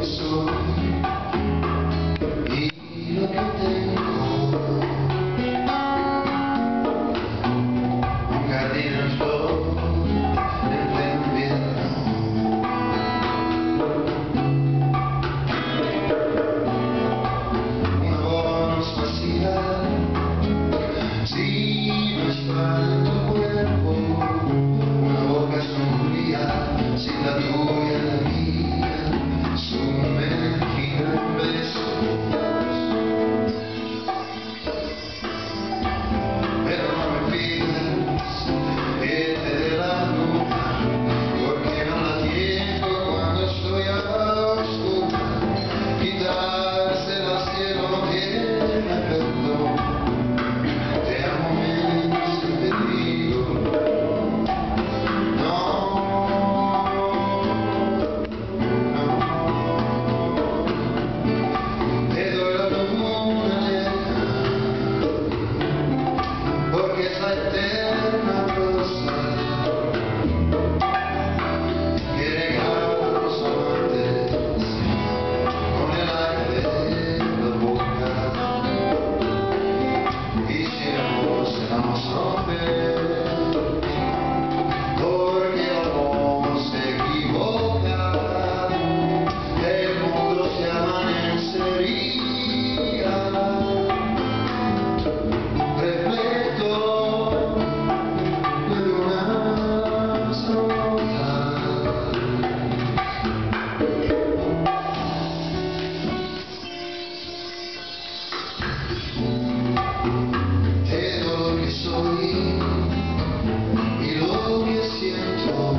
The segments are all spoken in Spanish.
que soy y lo que tengo. Un jardín en flor en pleno invierno. Una voz vacía, si no está en tu cuerpo. Una boca sombría, sin la tuya la mía, sumergida en besos. Pero no me pidas que te dé la luna, porque no la tengo cuando estoy a oscuras. Quitársela al cielo no tiene perdón. Te amo menos que te digo. Y lo que siento,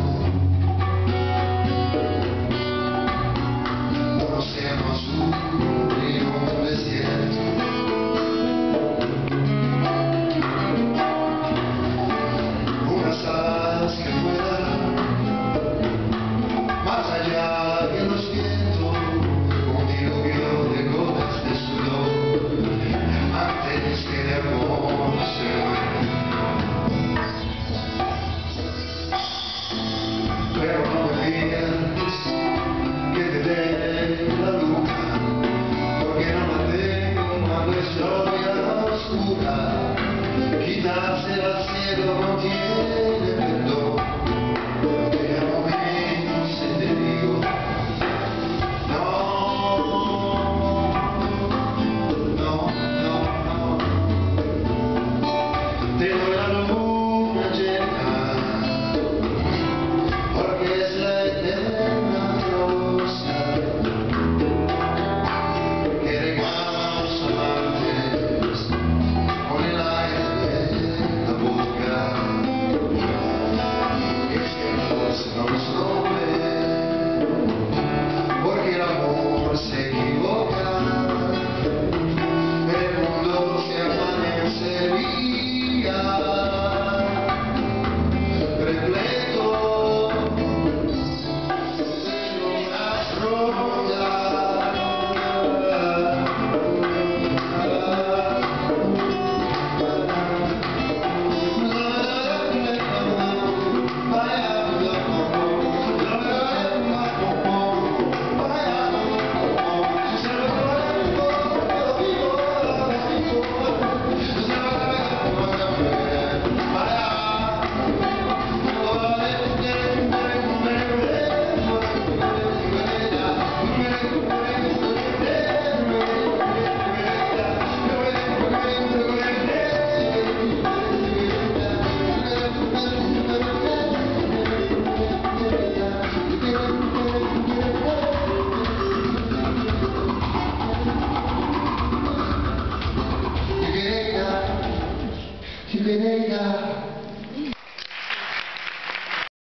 un océano azul y un desierto. Unas alas que vuelan más allá que los vientos, un diluvio de gotas de sudor antes que de amor se muera. Pero no me pidas que te dé la luna, porque no la tengo cuando estoy a la oscura. Quitársela al cielo no tiene perdón. Te amo menos si te digo. No, no, no, no. Te doy la luna llena, porque es la eterna rosa que regala los amantes con el aire de la boca. Es que el amor se nos rompe, porque el amor se equivoca. El mundo se amanecería repleto de lunas rojas. You can